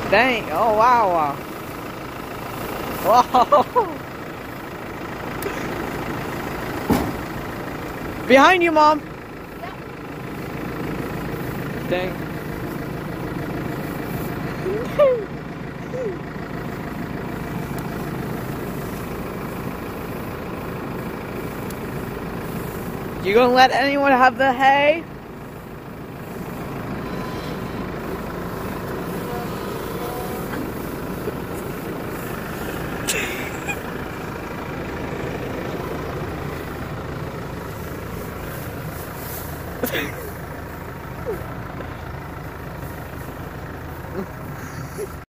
Dang, oh wow. Whoa. Behind you, Mom. Yep. Dang. You gonna let anyone have the hay?